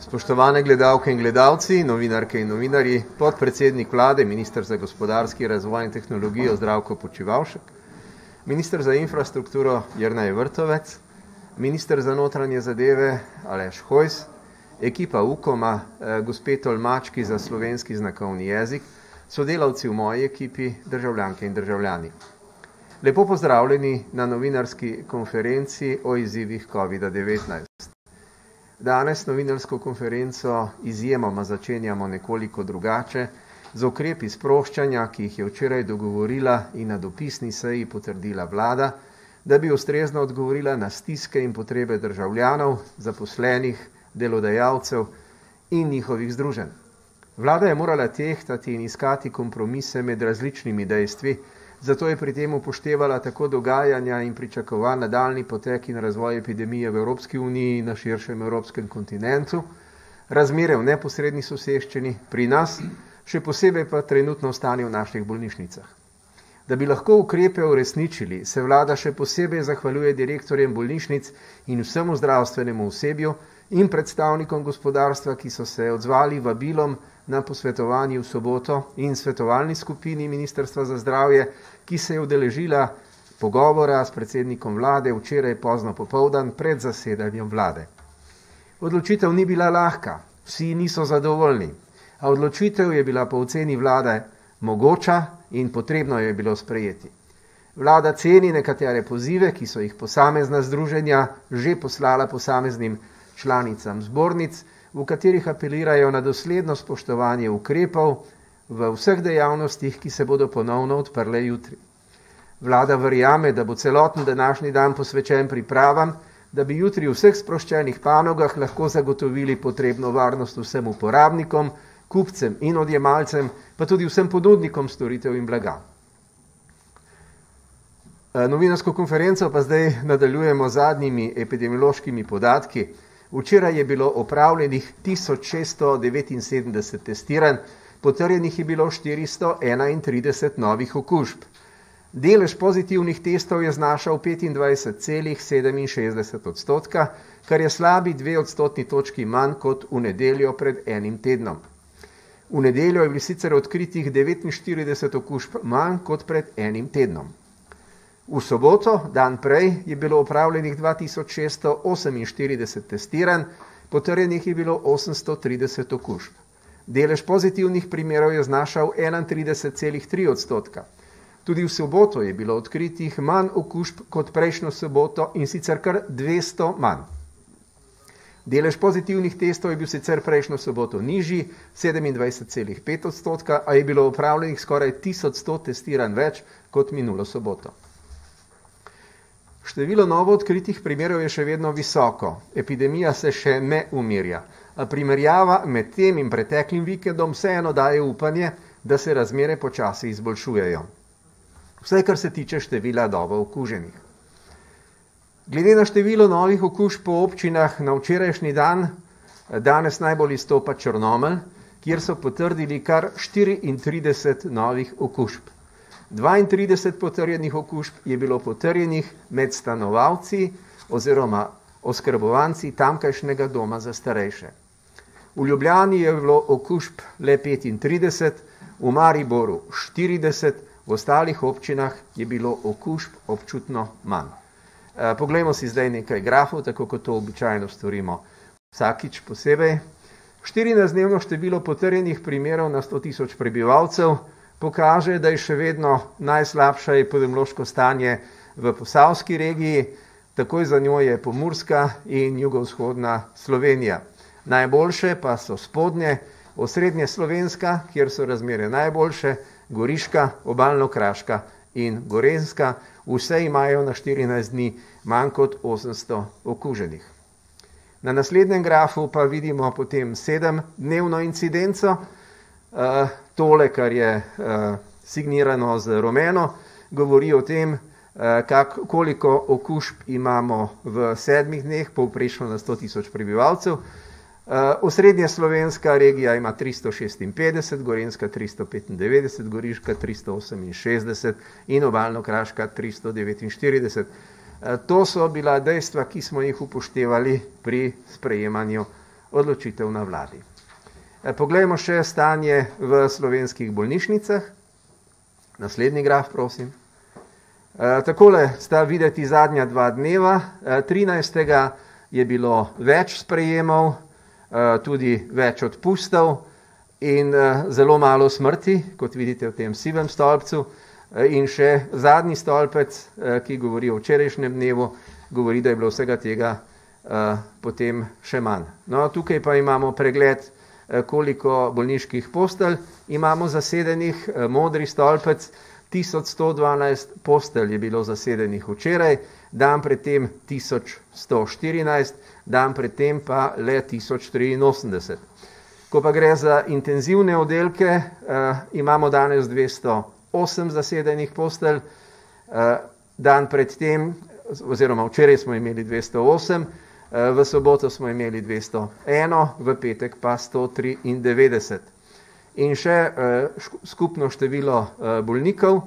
Spoštovane gledalke in gledalci, novinarke in novinarji, podpredsednik vlade, minister za gospodarski razvoj in tehnologijo Zdravko Počivalšek, minister za infrastrukturo Jernej Vrtovec, minister za notranje zadeve Aleš Hojs, ekipa Ukoma, gospe tolmački za slovenski znakovni jezik, sodelavci v moji ekipi, državljanke in državljani. Lepo pozdravljeni na novinarski konferenci o izzivih COVID-19. Danes novinarsko konferenco izjemoma začenjamo nekoliko drugače, z ukrepi sproščanja, ki jih je včeraj dogovorila in na dopisni seji potrdila vlada, da bi ustrezno odgovorila na stiske in potrebe državljanov, zaposlenih, delodajalcev in njihovih združenj. Vlada je morala tehtati in iskati kompromise med različnimi dejstvi, zato je pri tem upoštevala tako dogajanja in pričakovan nadaljnji potek in razvoj epidemije v Evropski uniji in na širšem evropskem kontinentu, razmere v neposredni soseščini pri nas, še posebej pa trenutno stanje v naših bolnišnicah. Da bi lahko ukrepe uresničili, se vlada še posebej zahvaljuje direktorjem bolnišnic in vsemu zdravstvenemu osebju in predstavnikom gospodarstva, ki so se odzvali vabilom na posvetovanje v soboto in svetovalni skupini Ministrstva za zdravje, ki se je udeležila pogovora s predsednikom vlade včeraj pozno popoldan pred zasedanjem vlade. Odločitev ni bila lahka, vsi niso zadovoljni, a odločitev je bila po oceni vlade mogoča in potrebno je bilo sprejeti. Vlada ceni nekatere pozive, ki so jih posamezna združenja že poslala posameznim članicam zbornic, v katerih apelirajo na dosledno spoštovanje ukrepov v vseh dejavnostih, ki se bodo ponovno odprle jutri. Vlada verjame, da bo celoten današnji dan posvečen pripravam, da bi jutri v vseh sproščenih panogah lahko zagotovili potrebno varnost vsem uporabnikom, kupcem in odjemalcem, pa tudi vsem ponudnikom storitev in blaga. Novinarsko konferenco pa zdaj nadaljujemo z zadnjimi epidemiološkimi podatki. Včeraj je bilo opravljenih 1679 testiranj, potrjenih je bilo 431 novih okužb. Delež pozitivnih testov je znašal 25,67%, kar je slabi 2 odstotni točki manj kot v nedeljo pred enim tednom. V nedeljo je bilo sicer odkritih 49 okužb manj kot pred enim tednom. V soboto, dan prej, je bilo opravljenih 2648 testiranj, potrjenih je bilo 830 okužb. Delež pozitivnih primerov je znašal 31,3%. Tudi v soboto je bilo odkritih manj okužb kot prejšnjo soboto in sicer kar 200 manj. Delež pozitivnih testov je bil sicer prejšnjo soboto nižji, 27,5%, a je bilo opravljenih skoraj 1100 testiranj več kot minulo soboto. Število novo odkritih primerov je še vedno visoko, epidemija se še ne umirja, a primerjava med tem in preteklim vikendom vseeno daje upanje, da se razmere počasi izboljšujejo. Vse, kar se tiče števila novo okuženih. Glede na število novih okužb po občinah na včerajšnji dan, danes najbolj izstopa Črnomelj, kjer so potrdili kar 34 novih okužb. 32 potrjenih okužb je bilo potrjenih med stanovalci oziroma oskrbovanci tamkajšnjega doma za starejše. V Ljubljani je bilo okužb le 35, v Mariboru 40, v ostalih občinah je bilo okužb občutno manj. Poglejmo si zdaj nekaj grafov, tako kot to običajno storimo vsakič posebej. 14-dnevno število potrjenih primerov na 100 tisoč prebivalcev pokaže, da je še vedno najslabše epidemiološko stanje v posavski regiji, takoj za njo je Pomurska in jugovzhodna Slovenija. Najboljše pa so spodnje, osrednje Slovenska, kjer so razmere najboljše, Goriška, Obalno-kraška in Gorenjska, vse imajo na 14 dni manj kot 800 okuženih. Na naslednjem grafu pa vidimo potem 7-dnevno incidenco. Tole, kar je signirano z rumeno, govori o tem, koliko okužb imamo v 7 dneh, povprečno na 100 tisoč prebivalcev. Osrednja slovenska regija ima 356, Gorenjska 395, Goriška 368 in Obalno-kraška 349. To so bila dejstva, ki smo jih upoštevali pri sprejemanju odločitev na vladi. Poglejmo še stanje v slovenskih bolnišnicah. Naslednji graf, prosim. Takole sta videti zadnja 2 dneva. 13. je bilo več sprejemov, tudi več odpustov in zelo malo smrti, kot vidite v tem sivem stolpcu. In še zadnji stolpec, ki govori o včerajšnjem dnevu, govori, da je bilo vsega tega potem še manj. No, tukaj pa imamo pregled, koliko bolniških postelj imamo zasedenih. Modri stolpec, 1112 postelj je bilo zasedenih včeraj, dan predtem 1114, dan predtem pa le 1083. Ko pa gre za intenzivne oddelke, imamo danes 208 zasedenih postelj, dan predtem, oziroma včeraj smo imeli 208, v soboto smo imeli 201, v petek pa 193. In še skupno število bolnikov.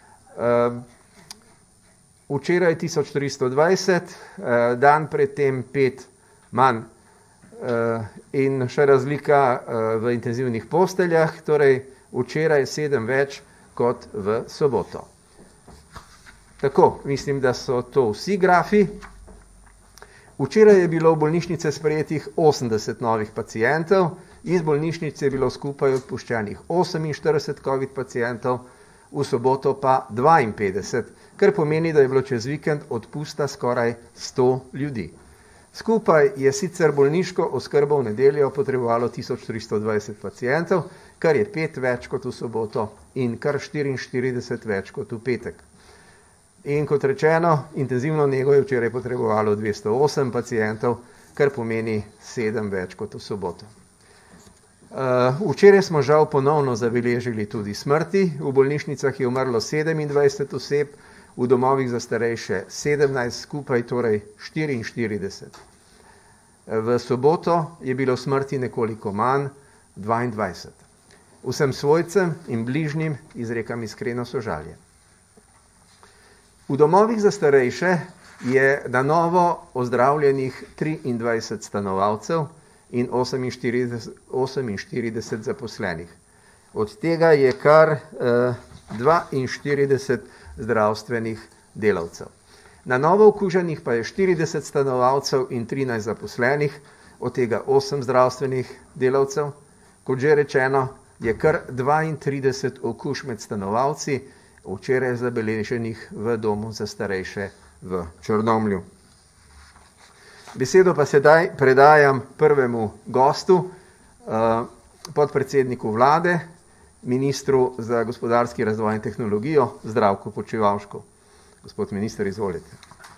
Včeraj 1320, dan predtem 5 manj. In še razlika v intenzivnih posteljah, torej včeraj 7 več kot v soboto. Tako, mislim, da so to vsi grafi. Včeraj je bilo v bolnišnice sprejetih 80 novih pacientov, iz bolnišnice je bilo skupaj odpuščenih 48 COVID pacientov, v soboto pa 52, kar pomeni, da je bilo čez vikend odpusta skoraj 100 ljudi. Skupaj je sicer bolniško oskrbo v nedeljo potrebovalo 1320 pacientov, kar je 5 več kot v soboto in kar 44 več kot v petek. In kot rečeno, intenzivno nego je včeraj potrebovalo 208 pacientov, kar pomeni 7 več kot v soboto. Včeraj smo žal ponovno zabeležili tudi smrti. V bolnišnicah je umrlo 27 oseb, v domovih za starejše 17, skupaj torej 44. V soboto je bilo smrti nekoliko manj, 22. Vsem svojcem in bližnjim izrekam iskreno sožalje. V domovih za starejše je na novo ozdravljenih 23 stanovalcev in 48 zaposlenih. Od tega je kar 42 zdravstvenih delavcev. Na novo okuženih pa je 40 stanovalcev in 13 zaposlenih, od tega 8 zdravstvenih delavcev. Kot že rečeno, je kar 32 okužb med stanovalci, včeraj zabeleženih v domu za starejše v Črnomlju. Besedo pa sedaj predajam prvemu gostu, podpredsedniku vlade, ministru za gospodarski razvoj in tehnologijo, Zdravku Počivalšku. Gospod minister, izvolite.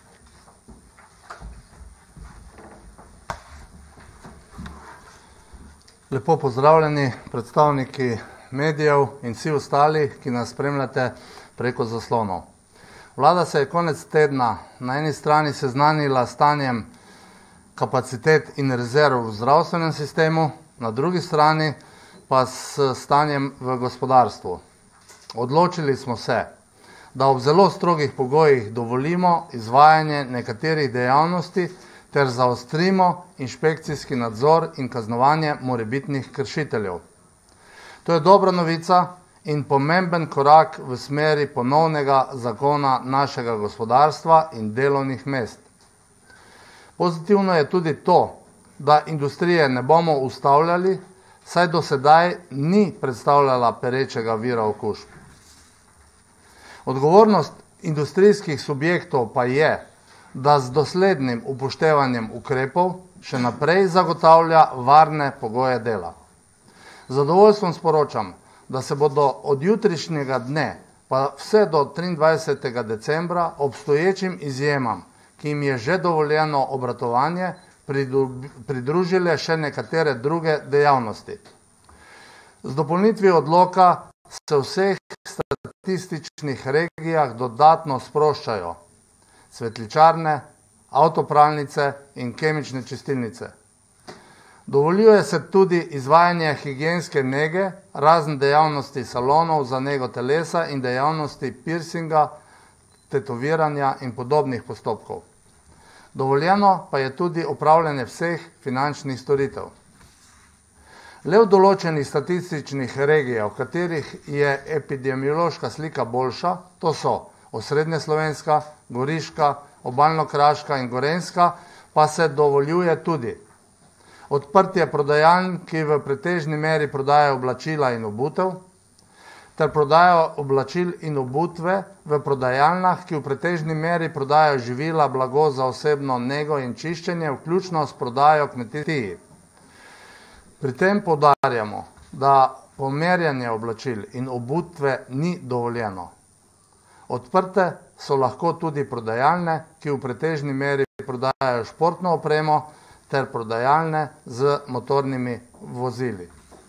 Lepo pozdravljeni predstavniki medijev in vsi ostali, ki nas spremljate preko zaslonov. Vlada se je konec tedna na eni strani seznanila s stanjem kapacitet in rezerv v zdravstvenem sistemu, na drugi strani pa s stanjem v gospodarstvu. Odločili smo se, da ob zelo strogih pogojih dovolimo izvajanje nekaterih dejavnosti ter zaostrimo inšpekcijski nadzor in kaznovanje morebitnih kršiteljev. To je dobra novica in pomemben korak v smeri ponovnega zagona našega gospodarstva in delovnih mest. Pozitivno je tudi to, da industrije ne bomo ustavljali, saj do sedaj ni predstavljala perečega vira okužb. Odgovornost industrijskih subjektov pa je, da z doslednim upoštevanjem ukrepov še naprej zagotavlja varne pogoje dela. Z zadovoljstvom sporočam, da se bodo od jutrišnjega dne pa vse do 23. decembra obstoječim izjemam, ki jim je že dovoljeno obratovanje, pridružile še nekatere druge dejavnosti. Z dopolnitvijo odloka se v vseh statističnih regijah dodatno sproščajo cvetličarne, avtopralnice in kemične čistilnice. Dovoljuje se tudi izvajanje higienske nege, razen dejavnosti salonov za nego telesa in dejavnosti piercinga, tetoviranja in podobnih postopkov. Dovoljeno pa je tudi opravljanje vseh finančnih storitev. Le v določenih statističnih regijah, v katerih je epidemiološka slika boljša, to so Osrednjeslovenska, Goriška, Obalno-kraška in Gorenjska, pa se dovoljuje tudi odprtje prodajaln, ki v pretežni meri prodajajo oblačila in obutev, ter prodajo oblačil in obutve v prodajalnah, ki v pretežni meri prodajajo živila, blago za osebno nego in čiščenje, vključno s prodajo kmetij. Pri tem poudarjamo, da pomerjanje oblačil in obutve ni dovoljeno. Odprte so lahko tudi prodajalne, ki v pretežni meri prodajajo športno opremo ter prodajalne z motornimi vozili.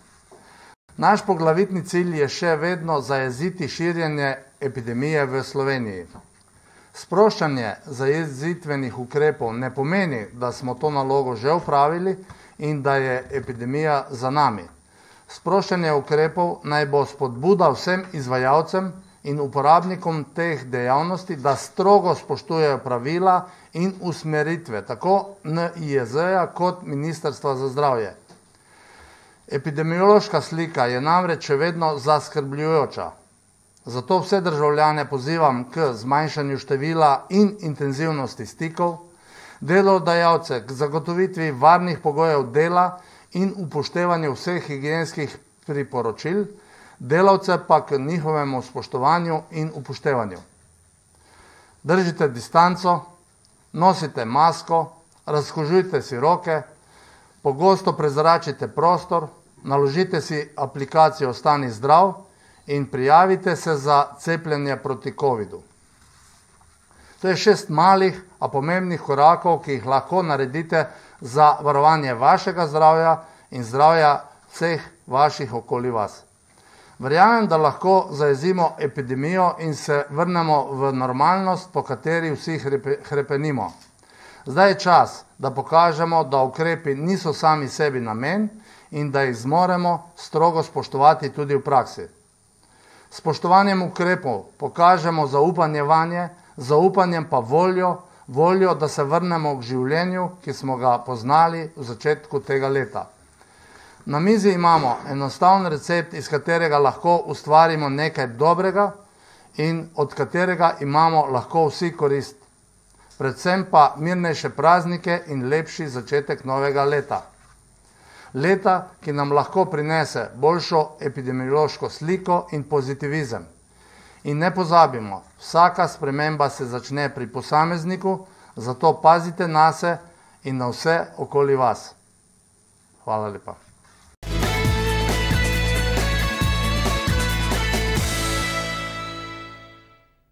Naš poglavitni cilj je še vedno zajeziti širjenje epidemije v Sloveniji. Sproščanje zajezitvenih ukrepov ne pomeni, da smo to nalogo že opravili in da je epidemija za nami. Sproščanje ukrepov naj bo spodbuda vsem izvajalcem in uporabnikom teh dejavnosti, da strogo spoštujejo pravila in usmeritve, tako NIJZ-ja kot Ministrstva za zdravje. Epidemiološka slika je namreč še vedno zaskrbljujoča. Zato vse državljane pozivam k zmanjšanju števila in intenzivnosti stikov, delodajalce k zagotovitvi varnih pogojev dela in upoštevanju vseh higienskih priporočil, delavce pa k njihovemu spoštovanju in upoštevanju. Držite distanco, nosite masko, razkužujte si roke, pogosto prezračite prostor, naložite si aplikacijo Ostani zdrav in prijavite se za cepljenje proti covidu. To je 6 malih, a pomembnih korakov, ki jih lahko naredite za varovanje vašega zdravja in zdravja vseh vaših okoli vas. Verjamem, da lahko zajezimo epidemijo in se vrnemo v normalnost, po kateri vsi hrepenimo. Zdaj je čas, da pokažemo, da ukrepi niso sami sebi namen in da jih zmoremo strogo spoštovati tudi v praksi. S spoštovanjem ukrepov pokažemo zaupanje vanje, zaupanjem pa voljo, da se vrnemo k življenju, ki smo ga poznali v začetku tega leta. Na mizi imamo enostaven recept, iz katerega lahko ustvarimo nekaj dobrega in od katerega imamo lahko vsi korist. Predvsem pa mirnejše praznike in lepši začetek novega leta. Leta, ki nam lahko prinese boljšo epidemiološko sliko in pozitivizem. In ne pozabimo, vsaka sprememba se začne pri posamezniku, zato pazite nase in na vse okoli vas. Hvala lepa.